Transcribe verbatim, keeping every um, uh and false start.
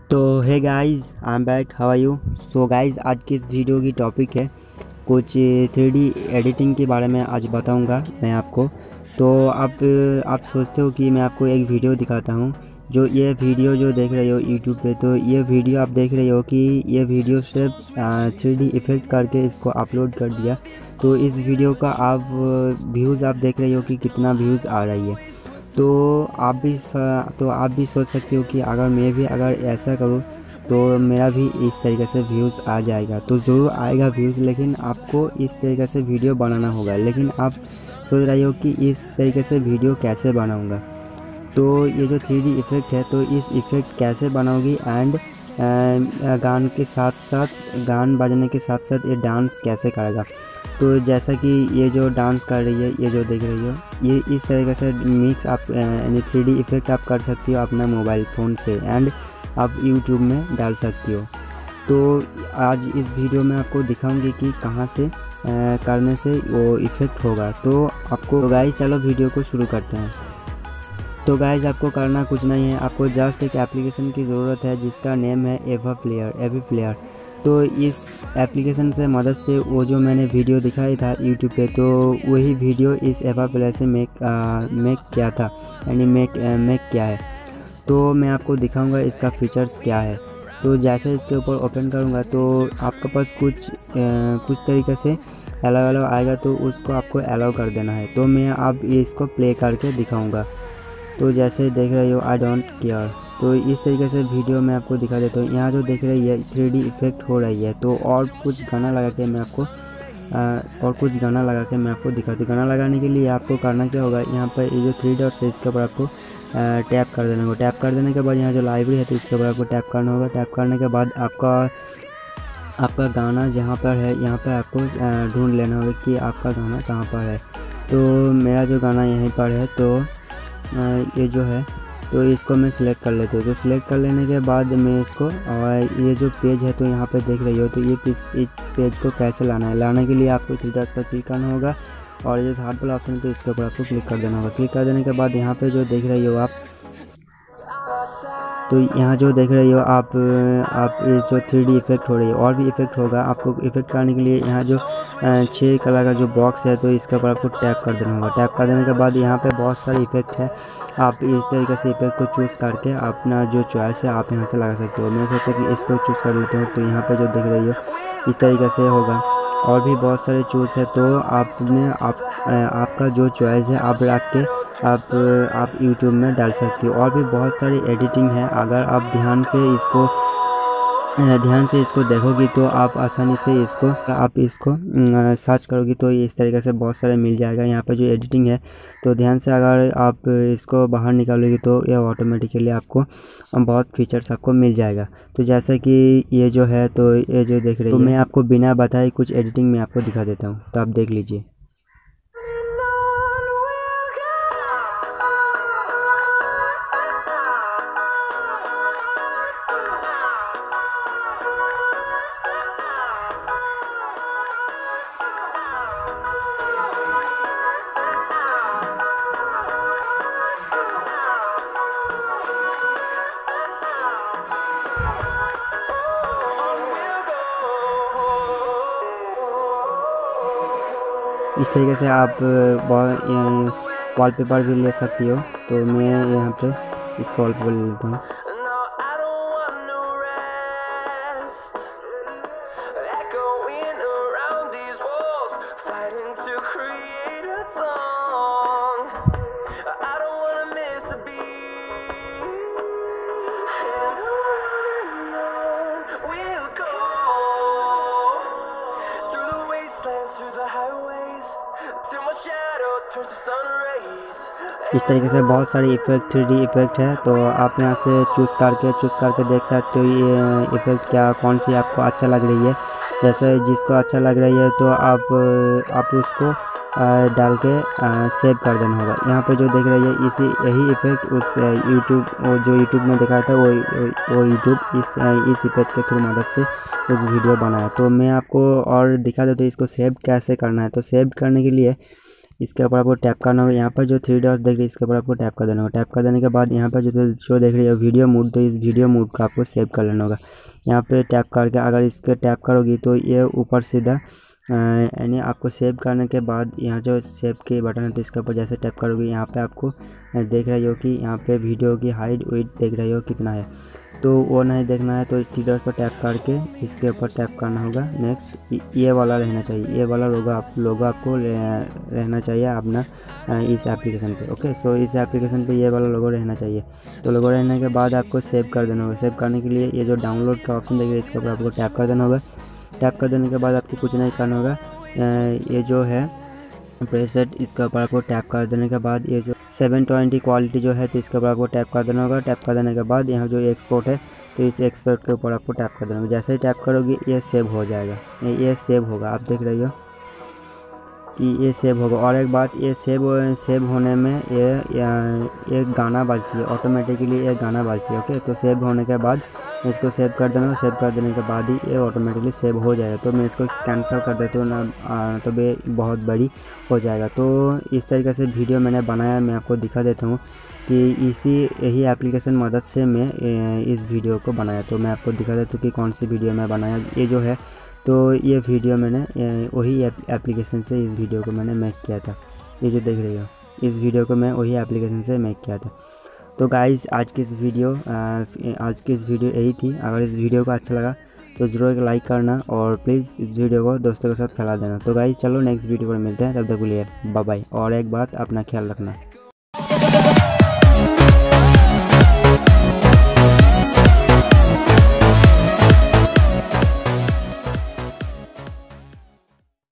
तो hey guys, I am back, how are you. So guys, आज की इस वीडियो की टॉपिक है कुछ थ्री डी एडिटिंग के बारे में आज बताऊंगा मैं आपको। तो आप आप सोचते हो कि मैं आपको एक वीडियो दिखाता हूं। जो ये वीडियो जो देख रहे हो यूट्यूब पे, तो ये वीडियो आप देख रहे हो कि ये वीडियो सिर्फ थ्री डी इफ़ेक्ट करके इसको अपलोड कर दिया। तो इस वीडियो का आप व्यूज़ आप देख रहे हो कि कितना व्यूज़ आ रही है। तो आप भी तो आप भी सोच सकते हो कि अगर मैं भी अगर ऐसा करूँ तो मेरा भी इस तरीके से व्यूज़ आ जाएगा। तो ज़रूर आएगा व्यूज़, लेकिन आपको इस तरीके से वीडियो बनाना होगा। लेकिन आप सोच रहे हो कि इस तरीके से वीडियो कैसे बनाऊंगा। तो ये जो थ्री डी इफ़ेक्ट है, तो इस इफ़ेक्ट कैसे बनाओगी एंड गान के साथ साथ गान बजने के साथ साथ ये डांस कैसे करेगा। तो जैसा कि ये जो डांस कर रही है, ये जो देख रही हो, ये इस तरीके से मिक्स आप यानी थ्री डी इफ़ेक्ट आप कर सकती हो अपना मोबाइल फ़ोन से एंड आप यूट्यूब में डाल सकती हो। तो आज इस वीडियो में आपको दिखाऊंगी कि कहाँ से आ, करने से वो इफ़ेक्ट होगा। तो आपको तो गाइस चलो वीडियो को शुरू करते हैं। तो गाइस, आपको करना कुछ नहीं है, आपको जस्ट एक एप्लीकेशन की ज़रूरत है जिसका नेम है एवा प्लेयर एवी प्लेयर। तो इस एप्लीकेशन से मदद से वो जो मैंने वीडियो दिखाई था यूट्यूब पे, तो वही वीडियो इस एवा प्लेयर से मेक मेक किया था, यानी मेक मेक किया है। तो मैं आपको दिखाऊंगा इसका फीचर्स क्या है। तो जैसे इसके ऊपर ओपन करूंगा तो आपके पास कुछ आ, कुछ तरीके से अलग अलग आएगा, तो उसको आपको अलाउ कर देना है। तो मैं अब इसको प्ले करके दिखाऊंगा। तो जैसे देख रहे हो आई डोंट केयर, तो इस तरीके से वीडियो मैं आपको दिखा देता हूँ। यहाँ जो देख रही है थ्री डी इफ़ेक्ट हो रही है। तो और कुछ गाना लगा के मैं आपको आ, और कुछ गाना लगा के मैं आपको दिखाती हूँ। गाना लगाने के लिए आपको करना क्या होगा, यहाँ पर ये जो थ्री डॉट्स है इसके ऊपर आपको टैप कर देना होगा। टैप कर देने के बाद यहाँ जो लाइब्रेरी है तो इसके ऊपर आपको टैप करना होगा। टैप करने के बाद आपका आपका गाना जहाँ पर है यहाँ पर आपको ढूंढ लेना होगा कि आपका गाना कहाँ पर है। तो मेरा जो गाना यहीं पर है, तो ये जो है तो इसको मैं सिलेक्ट कर लेती हूँ। तो सिलेक्ट कर लेने के बाद मैं इसको, और ये जो पेज है तो यहाँ पे देख रही हो, तो ये इस पेज को कैसे लाना है। लाने के लिए आपको थ्री डॉट पर क्लिक करना होगा और ये थर्ड वाला ऑप्शन है तो इसके ऊपर आपको क्लिक कर देना होगा। क्लिक कर देने के बाद यहाँ पे जो देख रही हो आप, तो यहाँ जो देख रही हो आप आप ये जो थ्री डी इफ़ेक्ट हो रही है, और भी इफ़ेक्ट होगा। आपको इफ़ेक्ट करने के लिए यहाँ जो छः कलर का जो बॉक्स है तो इसके ऊपर आपको टैप कर देना होगा। टैप कर देने के बाद यहाँ पे बहुत सारे इफ़ेक्ट है। आप इस तरीके से इफ़ेक्ट को चूज़ करके अपना जो चॉइस है आप यहाँ से लगा सकते हो। मैं सोचता कि इसको चूज़ कर लेते हो। तो यहाँ पर जो देख रही हो इस तरीके से होगा, और भी बहुत सारे चूज़ है। तो आपने आप आपका जो चॉइस है आप रख के आप आप यूट्यूब में डाल सकते हो। और भी बहुत सारी एडिटिंग है, अगर आप ध्यान से इसको ध्यान से इसको देखोगी तो आप आसानी से इसको आप इसको सर्च करोगी तो इस तरीके से बहुत सारे मिल जाएगा। यहाँ पे जो एडिटिंग है तो ध्यान से अगर आप इसको बाहर निकालोगी तो ये ऑटोमेटिकली आपको बहुत फीचर्स आपको मिल जाएगा। तो जैसे कि ये जो है, तो ये जो देख रही है, तो मैं आपको बिना बताए कुछ एडिटिंग में आपको दिखा देता हूँ, तो आप देख लीजिए। इस तरीके से आप वॉलपेपर भी ले सकती हो। तो मैं यहाँ पे इस वॉलपेपर ले लेता हूँ। इस तरीके से बहुत सारी इफ़ेक्ट थ्री डी इफ़ेक्ट है। तो आप यहाँ से चूज़ करके चूज़ करके देख सकते हो ये इफ़ेक्ट क्या कौन सी आपको अच्छा लग रही है। जैसे जिसको अच्छा लग रही है तो आप आप उसको डाल के सेव कर देना होगा। यहाँ पे जो देख रही है इसी यही इफ़ेक्ट उस यूट्यूब वो जो यूट्यूब में दिखाया था वो वो यूट्यूब इस इस इफ़ेक्ट के थ्रू मदद से कुछ वीडियो बनाया। तो मैं आपको और दिखा देता हूँ इसको सेव कैसे करना है। तो सेव करने के लिए इसके ऊपर आपको टैप करना होगा। यहाँ पर जो थ्री डॉट्स देख रही है इसके ऊपर आपको टैप कर देना होगा। टैप कर देने के बाद यहाँ पर जो जो देख रही है वीडियो मोड, तो इस वीडियो मोड को आपको सेव कर लेना होगा। यहाँ पे टैप करके अगर इसके टैप करोगी तो ये ऊपर सीधा यानी आपको सेव करने के बाद यहाँ जो सेव के बटन है तो इसके ऊपर जैसे टैप करोगे यहाँ पे आपको देख रही हो कि यहाँ पे वीडियो की हाइट वेट देख रही हो कितना है, तो वो नहीं देखना है तो थ्री डॉट पर टैप करके इसके ऊपर टैप करना होगा। नेक्स्ट ये वाला रहना चाहिए, ये वाला लोगो आप लोगो आपको रहना चाहिए अपना इस एप्लीकेशन पे। ओके, सो इस एप्लीकेशन पे ये वाला लोगो रहना चाहिए। तो लोगो रहने के बाद आपको सेव कर देना होगा। सेव करने के लिए ये जो डाउनलोड का ऑप्शन देखिए इसके ऊपर आपको टैप कर देना होगा। टैप कर देने के बाद आपको कुछ नहीं करना होगा, ये जो है प्रेसेट इसके ऊपर आपको टैप कर देने के बाद ये जो सेवन ट्वेंटी क्वालिटी जो है तो इसके ऊपर आपको टैप कर देना होगा। टैप कर देने के बाद यहाँ जो एक्सपोर्ट है तो इस एक्सपोर्ट के ऊपर आपको टैप कर देना होगा। जैसे ही टैप करोगे ये सेव हो जाएगा, ये सेव होगा। आप देख रही हो कि ये सेव होगा। और एक बात, ये सेव सेव होने में ये एक गाना बजती है, ऑटोमेटिकली एक गाना बजती है। ओके, तो सेव होने के बाद इसको सेव कर देना। सेव कर देने के बाद ही ये ऑटोमेटिकली सेव हो जाएगा। तो मैं इसको कैंसिल कर देता हूँ ना, तो ये बहुत बड़ी हो जाएगा। तो इस तरीके से वीडियो मैंने बनाया, मैं आपको दिखा देता हूँ कि इसी यही एप्लीकेशन मदद से मैं इस वीडियो को बनाया। तो मैं आपको दिखा देता हूँ कि कौन सी वीडियो मैं बनाया। ये जो है तो ये वीडियो मैंने वही एप्लीकेशन से इस वीडियो को मैंने मेक किया था। ये जो देख रही हो इस वीडियो को मैं वही एप्लीकेशन से मेक किया था। तो गाइस आज की इस वीडियो आज की इस वीडियो यही थी। अगर इस वीडियो को अच्छा लगा तो ज़रूर एक लाइक करना और प्लीज़ इस वीडियो को दोस्तों के साथ फैला देना। तो गाइस चलो नेक्स्ट वीडियो पर मिलते हैं, तब तक के लिए बाय बाय। और एक बात, अपना ख्याल रखना।